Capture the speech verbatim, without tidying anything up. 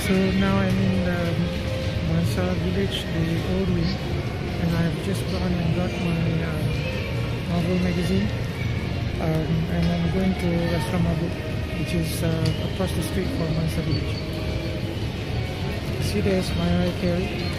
So now I'm in the Bangsar Village, the old wing, and I've just gone and got my uh, novel magazine, um, and I'm going to Restaurant Mabuk, which is uh, across the street from Bangsar Village. See, there's my carry.